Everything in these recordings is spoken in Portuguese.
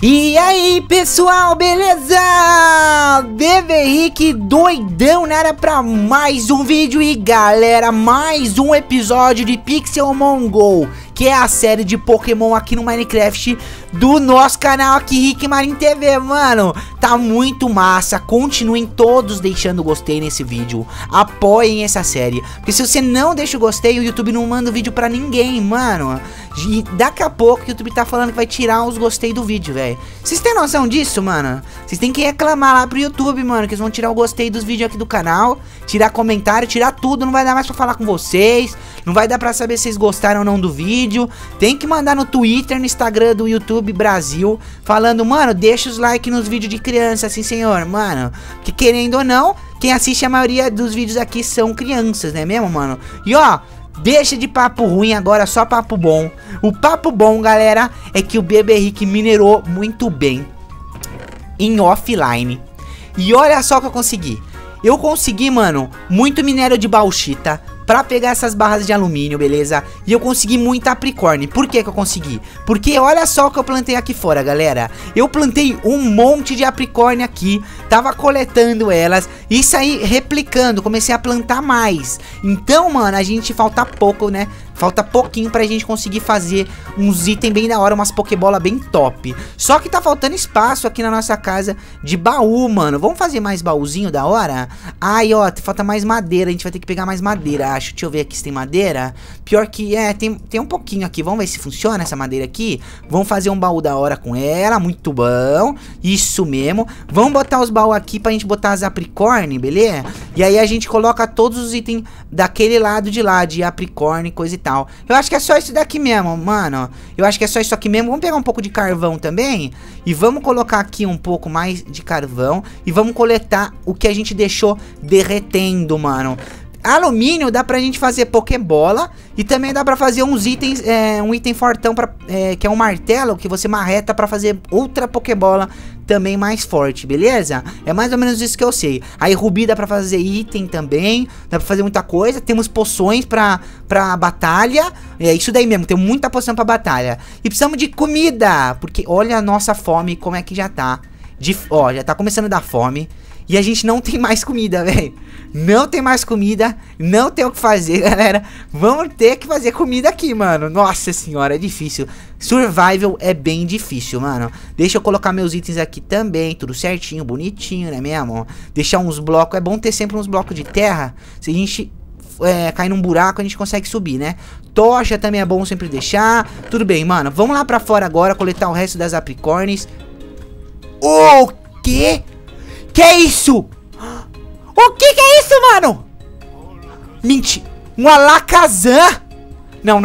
E aí pessoal, beleza? Bebê Henrique doidão na área pra mais um vídeo. E galera, mais um episódio de Pixelmon Go, que é a série de Pokémon aqui no Minecraft do nosso canal aqui, Rick Marin TV, mano. Tá muito massa, continuem todos deixando o gostei nesse vídeo, apoiem essa série, porque se você não deixa o gostei, o YouTube não manda o vídeo pra ninguém, mano. E daqui a pouco o YouTube tá falando que vai tirar os gostei do vídeo, velho. Vocês têm noção disso, mano? Vocês têm que reclamar lá pro YouTube, mano, que eles vão tirar o gostei dos vídeos aqui do canal, tirar comentário, tirar tudo, não vai dar mais pra falar com vocês, não vai dar pra saber se vocês gostaram ou não do vídeo. Tem que mandar no Twitter, no Instagram do YouTube Brasil, falando, mano, deixa os likes nos vídeos de criança, assim, senhor, mano. Que querendo ou não, quem assiste a maioria dos vídeos aqui são crianças, né mesmo, mano? E ó, deixa de papo ruim agora, só papo bom. O papo bom, galera, é que o Bebê Henrique minerou muito bem em offline. E olha só o que eu consegui. Eu consegui, mano, muito minério de bauxita pra pegar essas barras de alumínio, beleza? E eu consegui muita apricorn. Por que que eu consegui? Porque olha só o que eu plantei aqui fora, galera. Eu plantei um monte de apricorn aqui, tava coletando elas e saí replicando, comecei a plantar mais. Então, mano, a gente falta pouco, né? Falta pouquinho pra gente conseguir fazer uns itens bem da hora, umas pokebola bem top. Só que tá faltando espaço aqui na nossa casa de baú, mano. Vamos fazer mais baúzinho da hora? Ai, ó, falta mais madeira, a gente vai ter que pegar mais madeira, acho. Deixa eu ver aqui se tem madeira. Pior que tem um pouquinho aqui. Vamos ver se funciona essa madeira aqui. Vamos fazer um baú da hora com ela, muito bom. Isso mesmo. Vamos botar os baús aqui pra gente botar as apricorn, beleza? E aí a gente coloca todos os itens daquele lado de lá, de apricorn, coisa e tal. Eu acho que é só isso daqui mesmo, mano. Eu acho que é só isso aqui mesmo. Vamos pegar um pouco de carvão também e vamos colocar aqui um pouco mais de carvão e vamos coletar o que a gente deixou derretendo, mano. Alumínio dá pra gente fazer pokebola e também dá pra fazer uns itens, um item fortão que é um martelo que você marreta pra fazer outra pokebola também mais forte, beleza? É mais ou menos isso que eu sei. Aí rubi dá pra fazer item também, dá pra fazer muita coisa. Temos poções pra batalha, é isso daí mesmo, tem muita poção pra batalha. E precisamos de comida, porque olha a nossa fome como é que já tá. Ó, já tá começando a dar fome. E a gente não tem mais comida, velho. Não tem mais comida. Não tem o que fazer, galera. Vamos ter que fazer comida aqui, mano. Nossa senhora, é difícil. Survival é bem difícil, mano. Deixa eu colocar meus itens aqui também. Tudo certinho, bonitinho, né mesmo? Deixar uns blocos. É bom ter sempre uns blocos de terra. Se a gente cair num buraco, a gente consegue subir, né? Tocha também é bom sempre deixar. Tudo bem, mano. Vamos lá pra fora agora, coletar o resto das apricornes. O quê? Que é isso? O que é isso, mano? Mentira. Um Alakazam? Não.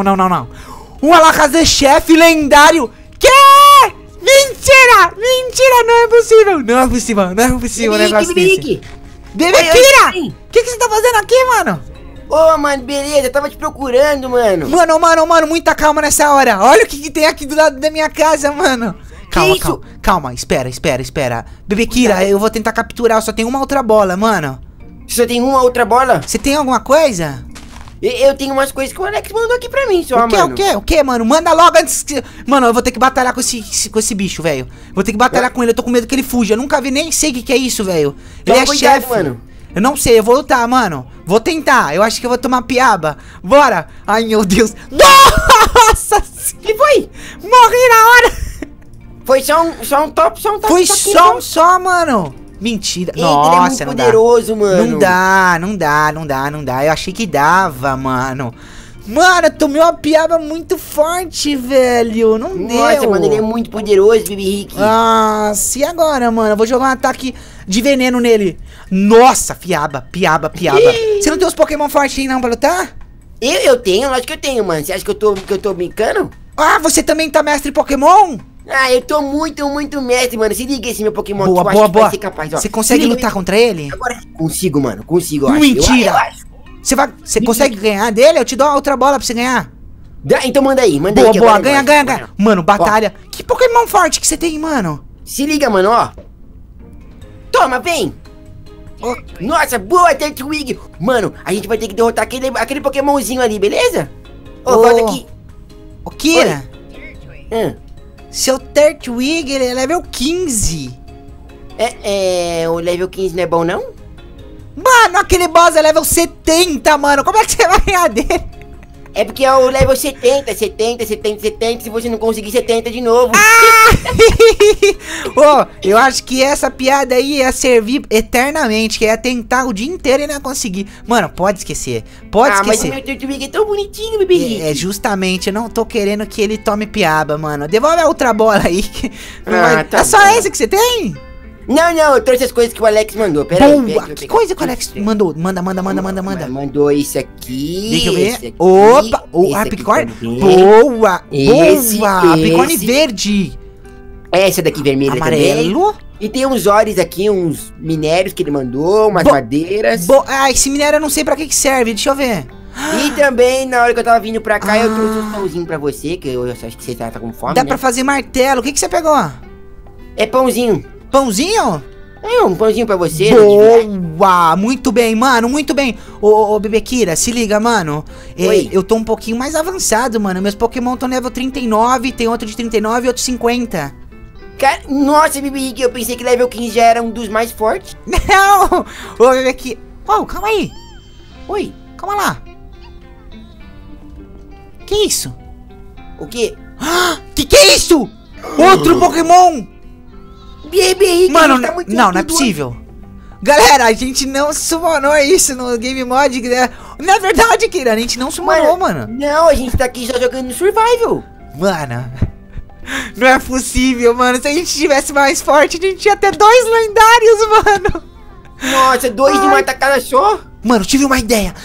Um Alakazam chefe lendário. Que? Mentira! Mentira, não é possível. Não é possível um negócio desse. Bebekira! O que você tá fazendo aqui, mano? Ô, mano, beleza, eu tava te procurando, mano. Mano, muita calma nessa hora. Olha o que tem aqui do lado da minha casa, mano. Calma, espera. Bebekira, eu vou tentar capturar, eu só tenho uma outra bola, mano. Você só tem uma outra bola? Você tem alguma coisa? Eu tenho umas coisas que o Alex mandou aqui pra mim, só, mano. O que, mano? Manda logo antes que... Mano, eu vou ter que batalhar com esse bicho, velho. Vou ter que batalhar com ele, eu tô com medo que ele fuja. Eu nunca vi, nem sei o que é isso, velho. Ele é chefe, mano. Eu não sei, eu vou lutar, mano. Vou tentar, eu acho que eu vou tomar piaba. Bora! Ai, meu Deus. Nossa! Que foi? Morri na hora! Foi só um top. Foi só, mano. Mentira. Eita, nossa, ele é muito poderoso, mano. Não dá. Eu achei que dava, mano. Mano, eu tomei uma piaba muito forte, velho. Não deu. Nossa, mano, ele é muito poderoso, Bebê Henrique. Nossa, e agora, mano? Eu vou jogar um ataque de veneno nele. Nossa, piaba. Você não tem os Pokémon fortes aí não pra lutar? Eu tenho, lógico que eu tenho, mano. Você acha que eu tô brincando? Ah, você também tá mestre Pokémon? Ah, eu tô muito mestre, mano. Se liga esse meu Pokémon boa, que eu boa, acho que vai ser capaz, ó. Você consegue lutar contra ele? Agora consigo, mano. Consigo, eu acho. Mentira! Eu acho. Você consegue ganhar dele? Eu te dou outra bola pra você ganhar. Então manda aí. Boa, ganha. Mano, batalha. Ó. Que Pokémon forte que você tem, mano? Se liga, mano, ó. Toma, vem. Nossa, boa, Turtwig. Mano, a gente vai ter que derrotar aquele Pokémonzinho ali, beleza? Volta aqui. Ô, Kira. Seu Turtwig, ele é level 15. O level 15 não é bom, não? Mano, aquele boss é level 70, mano. Como é que você vai ganhar dele? É porque é o level 70. Se você não conseguir 70 de novo. Ô, eu acho que essa piada aí ia servir eternamente. Que ia tentar o dia inteiro e não ia conseguir. Mano, pode esquecer. Pode esquecer. Mas o meu Turtwig é tão bonitinho, bebê. Justamente, eu não tô querendo que ele tome piaba, mano. Devolve a outra bola aí. Tá é só bom. essa que você tem? Não, eu trouxe as coisas que o Alex mandou. Pera aí. Boa! Que coisa que o Alex mandou? Manda. Mandou isso aqui. Deixa eu ver. Esse aqui, Opa! O esse aqui Apricorn. também. Boa! Esse, Boa! Apricorn esse. verde. Essa daqui vermelha Amarelo. também. E tem uns óleos aqui, uns minérios que ele mandou, umas madeiras. Esse minério eu não sei pra que serve. Deixa eu ver. E também, na hora que eu tava vindo pra cá, eu trouxe uns pãozinhos pra você, que eu acho que você tá com fome, Dá né? pra fazer martelo. O que você pegou? É pãozinho. Pãozinho? Um pãozinho pra você. Boa! Muito bem, mano, muito bem. Ô, Bebekira, se liga, mano. Oi. Eu tô um pouquinho mais avançado, mano. Meus Pokémon estão level 39, tem outro de 39 e outro 50. Cara, nossa, Bibi, eu pensei que level 15 já era um dos mais fortes. Não! Ô, Bebekira. Ô, calma aí. Oi. Calma lá. Que isso? O quê? Que é isso? Outro Pokémon! Bibi, Mano, não é possível. Galera, a gente não summonou isso no Game Mod, né? Não é verdade, Kira, a gente não summonou, mano. Não, a gente tá aqui só jogando no Survival. Mano, não é possível, mano. Se a gente tivesse mais forte, a gente ia ter 2 lendários, mano. Nossa, 2 de uma tacada só? Mano, tive uma ideia.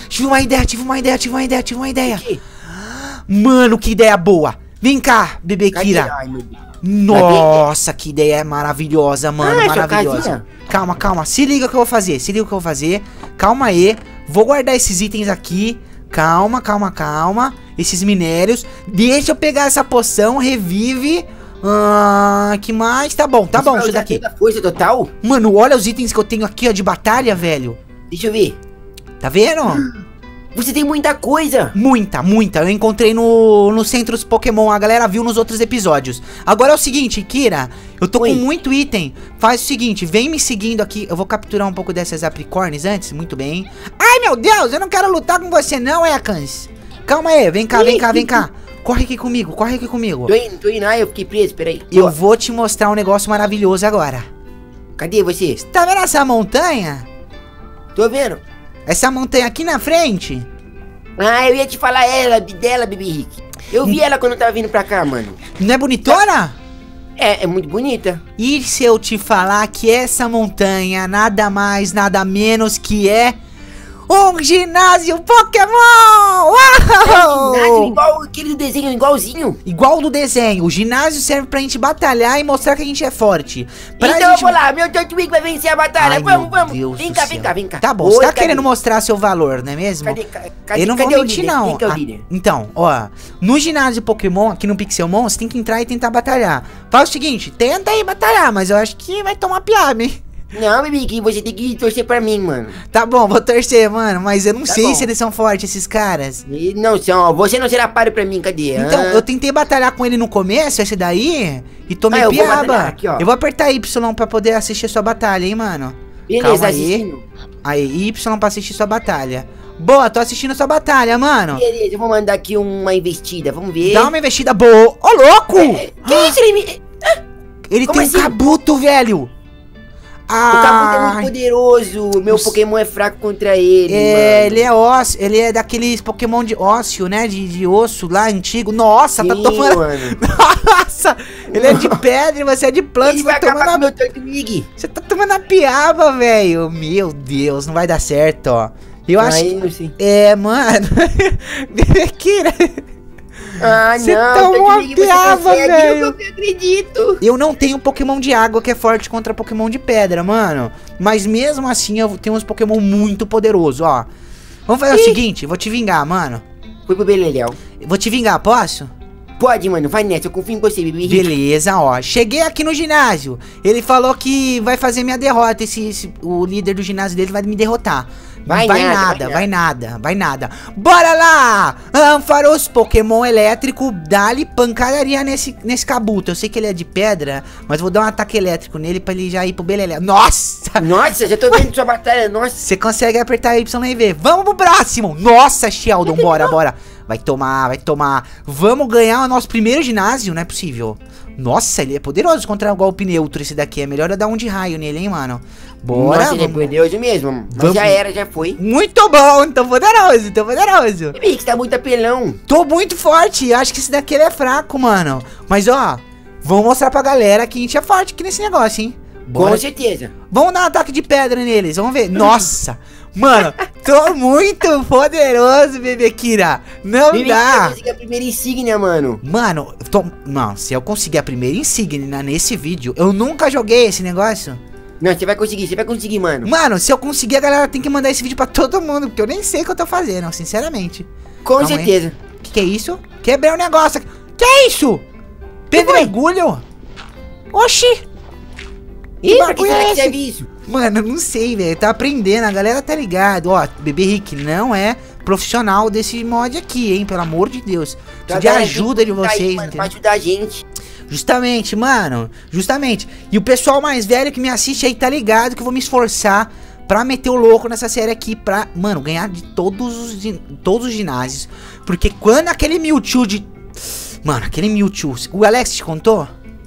Mano, que ideia boa. Vem cá, bebê Kira. Ai, meu Deus. Nossa, que ideia maravilhosa, mano. Maravilhosa. Casinha. Calma. Se liga o que eu vou fazer. Calma aí. Vou guardar esses itens aqui. Calma. Esses minérios. Deixa eu pegar essa poção. Revive. Que mais? Tá bom, isso daqui. Força total? Mano, olha os itens que eu tenho aqui, ó, de batalha, velho. Deixa eu ver. Tá vendo? Você tem muita coisa. Muita. Eu encontrei no Centros Pokémon. A galera viu nos outros episódios. Agora é o seguinte, Kira. Eu tô com muito item. Faz o seguinte, vem me seguindo aqui. Eu vou capturar um pouco dessas apricornes antes. Muito bem. Ai, meu Deus, eu não quero lutar com você não, Ekans. Calma aí, vem cá. Corre aqui comigo. Tô indo, eu fiquei preso, peraí. Eu vou te mostrar um negócio maravilhoso agora. Cadê você? Tá vendo essa montanha? Tô vendo. Essa montanha aqui na frente? Eu ia te falar dela, Bibi Rick. Eu vi ela quando eu tava vindo pra cá, mano. Não é bonitona? É muito bonita. E se eu te falar que essa montanha nada mais, nada menos que é um ginásio Pokémon! Uau! Ginásio igual aquele do desenho, igualzinho. Igual do desenho. O ginásio serve pra gente batalhar e mostrar que a gente é forte. Então eu vou lá, meu Turtwig vai vencer a batalha. Ai, vamos. Deus Vem do cá. céu. Tá bom, você tá querendo mostrar seu valor, não é mesmo? Cadê Eu não vou o mentir, líder? não. Quem que é o líder? Então, ó, no ginásio Pokémon, aqui no Pixelmon, você tem que entrar e tentar batalhar. Faz o seguinte, tenta aí batalhar, mas eu acho que vai tomar piaba, hein? Não, Bibi, você tem que torcer pra mim, mano. Tá bom, vou torcer, mano, mas eu não sei bom. se eles são fortes, esses caras. E não são, você não será páreo pra mim, cadê? Então, eu tentei batalhar com ele no começo, esse daí, e tomei eu vou piaba. batalhar aqui, ó. Eu vou apertar Y pra poder assistir a sua batalha, hein, mano. Beleza, Calma assistindo. Aí, Y pra assistir sua batalha. Boa, tô assistindo a sua batalha, mano. Beleza, eu vou mandar aqui uma investida, vamos ver. Dá uma investida boa. Ô, louco! Que isso, Ele como tem assim? um cabuto, velho. O Kabuto é muito poderoso, meu Pokémon é fraco contra ele, mano. Ele é ósseo, ele é daqueles Pokémon de ósseo, né, de osso lá, antigo. Nossa, tá Sim, tomando... mano. Nossa, ele é de pedra e você é de planta. Ele Você vai tá acabar com tomando meu Turtwig. Você tá tomando a piaba, velho. Meu Deus, não vai dar certo, ó. Eu acho Aí, não sei. mano. Kira. Você não, tomou uma Turtwig, você piaba, consegue, velho. eu não acredito. Eu não tenho Pokémon de água que é forte contra Pokémon de pedra, mano. Mas mesmo assim eu tenho uns Pokémon muito poderosos, ó. Vamos fazer o seguinte, vou te vingar, mano. Foi pro Beleléu. Vou te vingar, posso? Pode, mano, vai nessa, eu confio em você, Bibi. Beleza, ó. Cheguei aqui no ginásio. Ele falou que vai fazer minha derrota. O líder do ginásio dele vai me derrotar. Vai nada. Bora lá! Ânfaros, Pokémon elétrico, dá-lhe pancadaria nesse Kabuto. Eu sei que ele é de pedra, mas vou dar um ataque elétrico nele pra ele já ir pro belelé. Nossa! Nossa, já tô vendo sua batalha, nossa. Você consegue apertar Y e ver. Vamos pro próximo! Nossa, Sheldon, bora. Vai tomar. Vamos ganhar o nosso primeiro ginásio, não é possível. Nossa, ele é poderoso contra o golpe neutro esse daqui. É melhor eu dar um de raio nele, hein, mano. Bora. Nossa, ele é poderoso mesmo. Mas já foi. Muito bom, tô poderoso. Bebê Rick, tá muito apelão. Tô muito forte, acho que esse daqui ele é fraco, mano. Mas ó, vamos mostrar pra galera que a gente é forte aqui nesse negócio, hein. Bora. Com certeza. Vamos dar um ataque de pedra neles, vamos ver. Nossa, mano, tô muito poderoso, bebê Kira. Não Bebê, dá. eu consegui a primeira insígnia, mano. Mano, não, se eu conseguir a primeira insígnia nesse vídeo, eu nunca joguei esse negócio. Não, você vai conseguir, mano. Mano, se eu conseguir, a galera tem que mandar esse vídeo pra todo mundo, porque eu nem sei o que eu tô fazendo, sinceramente. Com certeza. Que é isso? Quebrei o negócio aqui. Que é isso? Pedregulho? Oxi! Ih, pra que será que serve isso? Mano, não sei, velho. Tá aprendendo, a galera tá ligado. Ó, Bebê Rick não é profissional desse mod aqui, hein? Pelo amor de Deus. Preciso de ajuda de vocês, mano, pra ajudar a gente. Justamente, mano. Justamente. E o pessoal mais velho que me assiste aí tá ligado que eu vou me esforçar pra meter o louco nessa série aqui. Pra, mano, ganhar de todos os ginásios. Porque quando aquele Mewtwo de... Mano, aquele Mewtwo... O Alex te contou?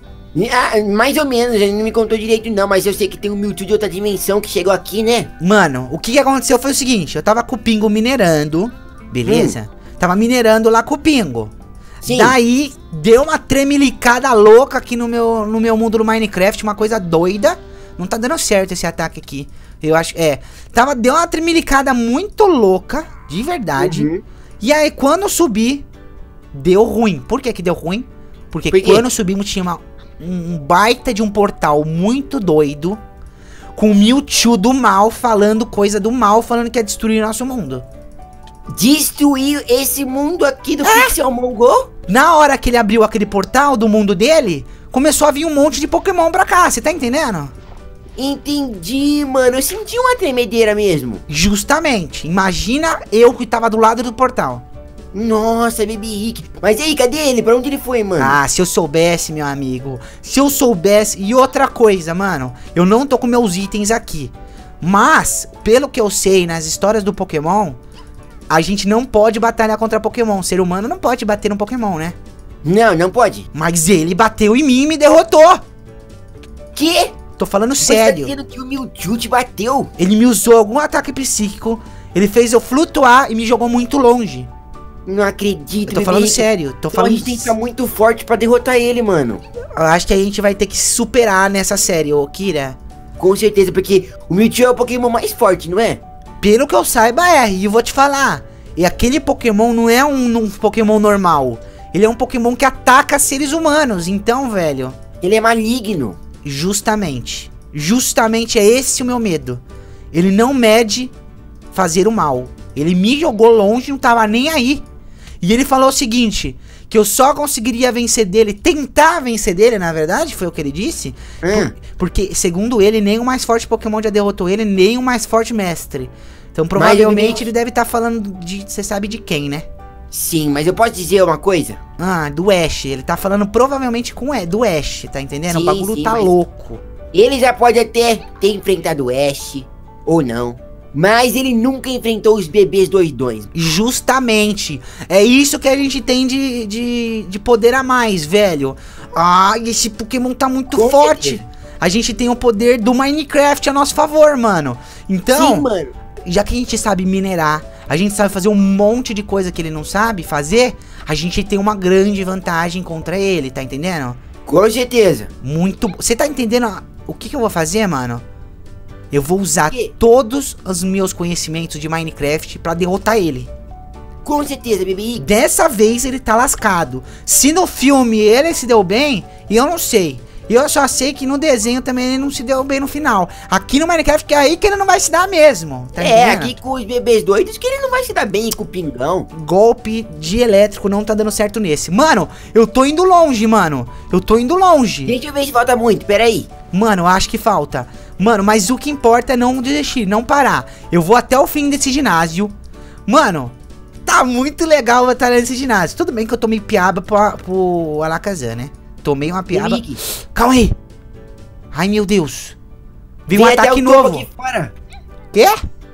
Ah, mais ou menos, ele não me contou direito não, mas eu sei que tem um Mewtwo de outra dimensão que chegou aqui, né? Mano, o que aconteceu foi o seguinte, eu tava com o Pingo minerando, beleza? Tava minerando lá com o Pingo. Sim. Daí, deu uma tremelicada louca aqui no meu mundo do Minecraft, uma coisa doida. Não tá dando certo esse ataque aqui. Eu acho, deu uma tremelicada muito louca, de verdade. E aí, quando eu subi, deu ruim. Por que que deu ruim? Porque quando subimos tinha um baita de um portal muito doido, com o Mewtwo do mal falando coisa do mal, falando que ia destruir nosso mundo. Destruir esse mundo aqui do Pixelmon Go? Na hora que ele abriu aquele portal do mundo dele, começou a vir um monte de Pokémon pra cá, você tá entendendo? Entendi, mano, eu senti uma tremedeira mesmo. Justamente, imagina eu que tava do lado do portal. Nossa, Bebê Rick. Mas e aí, cadê ele? Pra onde ele foi, mano? Ah, se eu soubesse, meu amigo. Se eu soubesse. E outra coisa, mano. Eu não tô com meus itens aqui. Mas, pelo que eu sei nas histórias do Pokémon, a gente não pode batalhar contra Pokémon. O ser humano não pode bater no Pokémon, né? Não, não pode. Mas ele bateu em mim e me derrotou. Que? Tô falando sério. Você tá dizendo que o Mewtwo te bateu? Ele me usou algum ataque psíquico. Ele fez eu flutuar e me jogou muito longe. Não acredito, eu tô falando sério, tô falando... A gente tem que estar muito forte pra derrotar ele, mano. Eu acho que a gente vai ter que se superar nessa série, ô Kira. Com certeza, porque o Mewtwo é o Pokémon mais forte, não é? Pelo que eu saiba e eu vou te falar. E aquele Pokémon não é um Pokémon normal. Ele é um Pokémon que ataca seres humanos, então, velho... Ele é maligno. Justamente é esse o meu medo. Ele não mede fazer o mal. Ele me jogou longe, não tava nem aí. E ele falou o seguinte, que eu só conseguiria vencer dele, tentar vencer dele, na verdade, foi o que ele disse. Porque, segundo ele, nem o mais forte Pokémon já derrotou ele, nem o mais forte mestre. Então, provavelmente, ele deve estar falando de, você sabe de quem, né? Sim, mas eu posso dizer uma coisa? Ah, do Ash. Ele tá falando provavelmente do Ash, tá entendendo? Sim, o bagulho tá louco. Ele já pode até ter enfrentado o Ash, ou não. Mas ele nunca enfrentou os bebês doidões. Justamente. É isso que a gente tem de poder a mais, velho. Ah, esse Pokémon tá muito forte. A gente tem o poder do Minecraft a nosso favor, mano. Então, sim, mano. Já que a gente sabe minerar, a gente sabe fazer um monte de coisa que ele não sabe fazer, a gente tem uma grande vantagem contra ele, tá entendendo? Com certeza. Muito. Você tá entendendo o que eu vou fazer, mano? Eu vou usar todos os meus conhecimentos de Minecraft pra derrotar ele. Com certeza, bebê. Dessa vez ele tá lascado. Se no filme ele se deu bem, eu não sei. Eu só sei que no desenho também ele não se deu bem no final. Aqui no Minecraft que é aí que ele não vai se dar mesmo. Tá aqui com os bebês doidos que ele não vai se dar bem com o Pingão. Golpe de elétrico não tá dando certo nesse. Mano, eu tô indo longe, mano. Eu tô indo longe. Deixa eu ver se falta muito, peraí. Mano, eu acho que falta. Mano, mas o que importa é não desistir, não parar. Eu vou até o fim desse ginásio. Mano, tá muito legal batalhar nesse ginásio. Tudo bem que eu tomei piaba pro Alakazam, né? Tomei uma piaba. Calma aí. Ai, meu Deus. Vem um ataque novo. Aqui fora. Quê?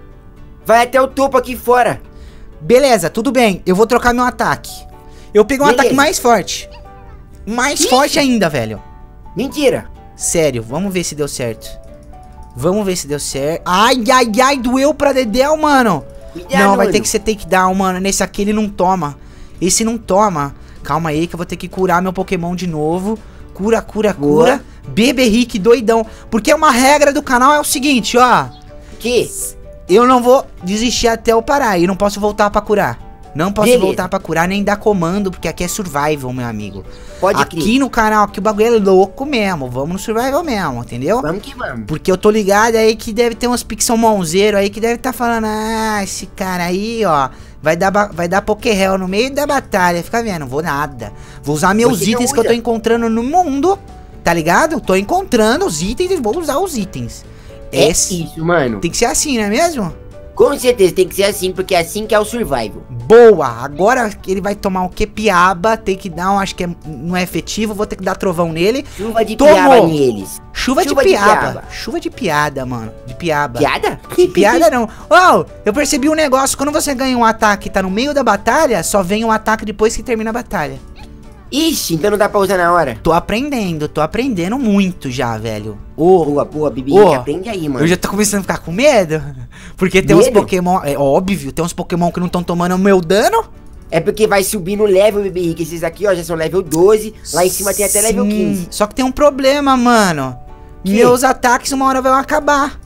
Vai até o topo aqui fora. Beleza, tudo bem. Eu vou trocar meu ataque. Eu peguei um ataque mais forte. Mais forte ainda, velho. Mentira. Sério, vamos ver se deu certo. Vamos ver se deu certo. Ai, ai, ai, doeu pra Dedéu, mano. Cuidado, não, vai mano. ter que ser takedown, mano. Nesse aqui ele não toma. Esse não toma. Calma aí que eu vou ter que curar meu Pokémon de novo. Cura, cura, cura. Beberrick doidão. Porque uma regra do canal é o seguinte, ó. Que? Eu não vou desistir até eu parar. E não posso voltar pra curar. Não posso voltar pra curar nem dar comando, porque aqui é survival, meu amigo. Pode aqui crer. no canal, aqui o bagulho é louco mesmo. Vamos no survival mesmo, entendeu? Vamos que vamos. Porque eu tô ligado aí que deve ter uns pixelmonzeiros aí que deve tá falando, ah, esse cara aí, ó, vai dar Pokéhell no meio da batalha. Fica vendo, vou nada. Vou usar meus itens que eu tô encontrando no mundo, tá ligado? Tô encontrando os itens e vou usar os itens. É isso, mano. Tem que ser assim, não é mesmo? Com certeza tem que ser assim, porque é assim que é o survival. Boa! Agora ele vai tomar o que? Piaba, takedown, acho que não é efetivo, vou ter que dar trovão nele. Chuva de piaba neles. Chuva de piaba. Chuva de piada, mano. De piaba. Piada? De piada não. Oh, eu percebi um negócio, quando você ganha um ataque e tá no meio da batalha, só vem um ataque depois que termina a batalha. Ixi, então não dá pra usar na hora. Tô aprendendo muito já, velho. Boa, boa, Bibi, aprende aí, mano. Eu já tô começando a ficar com medo. Porque tem uns Pokémon, é óbvio, tem uns Pokémon que não estão tomando o meu dano. É porque vai subir no level, Bibi Rick. Esses aqui, ó, já são level 12. Lá em cima tem até level 15. Só que tem um problema, mano. Meus ataques uma hora vão acabar.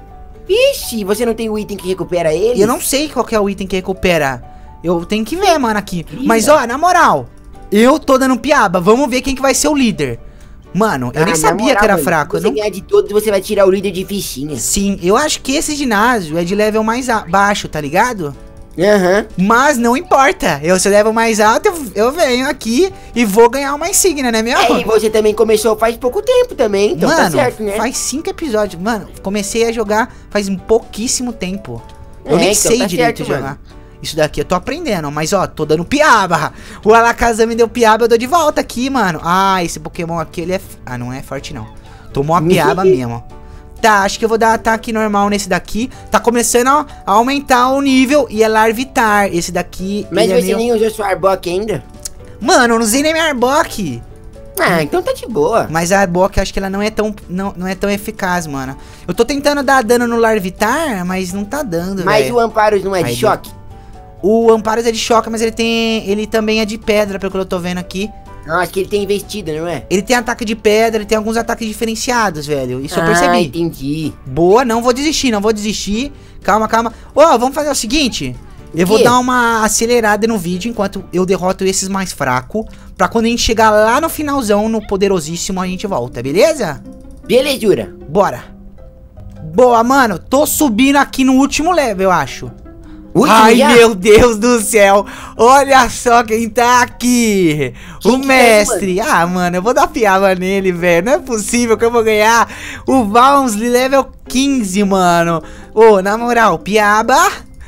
Vixe, você não tem o item que recupera eles? Eu não sei qual que é o item que recupera. Eu tenho que ver, mano, aqui. Mas, ó, na moral, eu tô dando piaba. Vamos ver quem que vai ser o líder. Mano, eu nem sabia que era fraco. Se você ganhar de todos, você vai tirar o líder de fichinha. Sim, eu acho que esse ginásio é de level mais baixo, tá ligado? Aham. Mas não importa. Eu se level mais alto, eu venho aqui e vou ganhar uma insígnia, né, mesmo? E você também começou faz pouco tempo também, então mano, tá certo, né? Faz 5 episódios. Mano, comecei a jogar faz pouquíssimo tempo. Eu nem então sei tá direito certo, jogar. mano. Isso daqui eu tô aprendendo, mas ó, tô dando piaba. O Alakazam me deu piaba, eu dou de volta aqui, mano. Ah, esse Pokémon aqui, ele é... Ah, não é forte, não. Tomou uma piaba mesmo. Tá, acho que eu vou dar ataque normal nesse daqui. Tá começando a aumentar o nível e é Larvitar. Esse daqui... Mas você nem usou sua Arbok ainda? Mano, eu não usei nem minha Arbok. Ah, então tá de boa. Mas a Arbok, acho que ela não é tão eficaz, mano. Eu tô tentando dar dano no Larvitar, mas não tá dando, Mas véio. o Amparos não é de choque? O Amparos é de choque, mas ele também é de pedra, pelo que eu tô vendo aqui. Não, acho que ele tem investida, não é? Ele tem ataque de pedra, ele tem alguns ataques diferenciados, velho. Isso eu percebi. Ah, entendi. Boa, não vou desistir. Calma, calma. Ó, vamos fazer o seguinte. Eu vou dar uma acelerada no vídeo enquanto eu derroto esses mais fracos. Pra quando a gente chegar lá no finalzão, no poderosíssimo, a gente volta, beleza? Belezura. Bora. Boa, mano. Tô subindo aqui no último level, eu acho. Ai, meu Deus do céu. Olha só quem tá aqui. O mestre. Mano, eu vou dar piaba nele, velho. Não é possível que eu vou ganhar o Valsley level 15, mano. Ô, na moral, piaba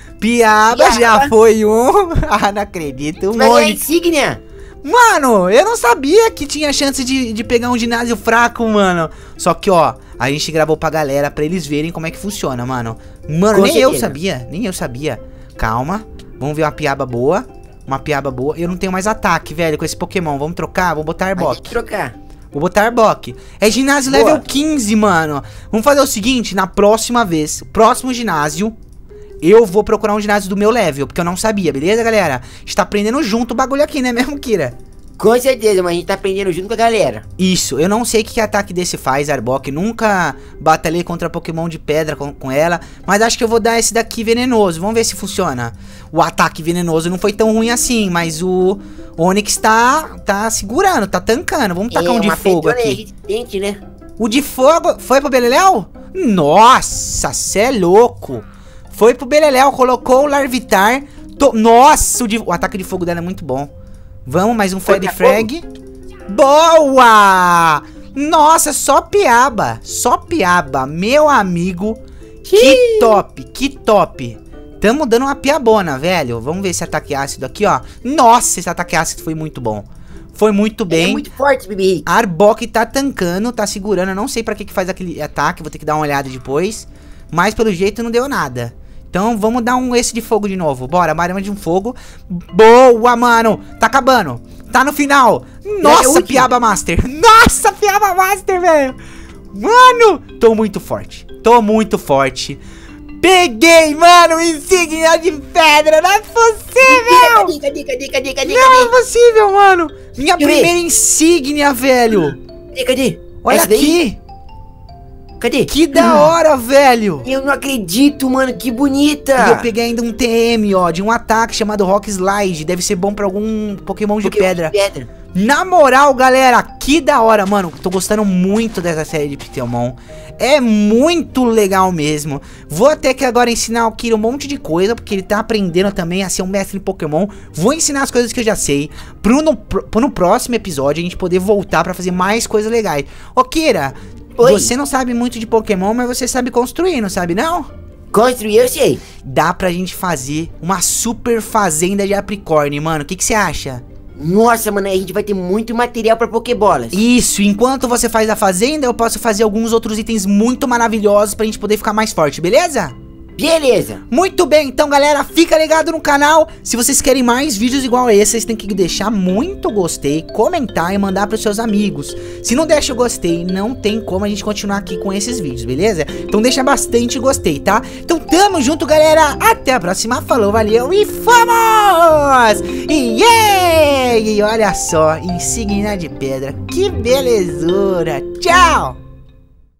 já foi um. Ah, não acredito. Mas é insígnia. Mano, eu não sabia que tinha chance de pegar um ginásio fraco, mano. Só que, ó, a gente gravou pra galera, pra eles verem como é que funciona, mano. Mano, nem eu sabia. Calma, vamos ver uma piaba boa. Eu não tenho mais ataque, velho, com esse Pokémon. Vamos trocar? Vou botar Arbok. Vou botar Arbok. É ginásio level 15, mano. Vamos fazer o seguinte, na próxima vez, próximo ginásio, eu vou procurar um ginásio do meu level, porque eu não sabia, beleza, galera? A gente tá aprendendo junto o bagulho aqui, né mesmo, Kira? Com certeza, mas a gente tá aprendendo junto com a galera. Isso, eu não sei o que ataque desse faz, Arbok. Nunca batalhei contra Pokémon de pedra com ela. Mas acho que eu vou dar esse daqui venenoso. Vamos ver se funciona. O ataque venenoso não foi tão ruim assim, mas o Onix tá segurando, tá tancando. Vamos tacar um de fogo aqui. Né? O de fogo foi pro Beleléu? Nossa, cê é louco. Foi pro Beleléu, colocou o Larvitar. Nossa, o ataque de fogo dela é muito bom. Vamos, mais um Freddy Frag. Boa! Nossa, só piaba, meu amigo. Que top, que top. Tamo dando uma piabona, velho. Vamos ver esse ataque ácido aqui, ó. Nossa, esse ataque ácido foi muito bom. Foi muito bem. É muito forte, bebê. Arbok tá tancando, tá segurando. Eu não sei pra que faz aquele ataque, vou ter que dar uma olhada depois. Mas pelo jeito não deu nada. Então vamos dar esse de fogo de novo. Bora, arma de um fogo. Boa, mano. Tá acabando. Tá no final. Nossa, Piaba Master. Nossa, Piaba Master, velho. Mano, tô muito forte. Tô muito forte. Peguei, mano, insígnia de pedra. Não é possível. Cadê? Não é possível, mano. Minha primeira insígnia, velho. Cadê? Olha aqui. Cadê? Que da hora, velho. Eu não acredito, mano, que bonita. E eu peguei ainda um TM, ó, de um ataque chamado Rock Slide. Deve ser bom pra algum Pokémon de pedra. Na moral, galera, que da hora, mano. Tô gostando muito dessa série de Pokémon. É muito legal mesmo. Vou até que agora ensinar o Kira um monte de coisa, porque ele tá aprendendo também a ser um mestre em Pokémon. Vou ensinar as coisas que eu já sei, no próximo episódio a gente poder voltar pra fazer mais coisas legais. Ô, Kira, você não sabe muito de Pokémon, mas você sabe construir, não sabe não? Construir eu sei. Dá pra gente fazer uma super fazenda de Apricorn, mano. O que você acha? Nossa, mano, aí a gente vai ter muito material pra Pokébolas. Isso, enquanto você faz a fazenda, eu posso fazer alguns outros itens muito maravilhosos pra gente poder ficar mais forte, beleza? Beleza. Muito bem, então galera, fica ligado no canal. Se vocês querem mais vídeos igual a esse, vocês têm que deixar muito gostei, comentar e mandar pros seus amigos. Se não deixa o gostei, não tem como a gente continuar aqui com esses vídeos, beleza? Então deixa bastante gostei, tá? Então tamo junto, galera. Até a próxima, falou, valeu e fomos! E olha só, insígnia de pedra, que belezura. Tchau!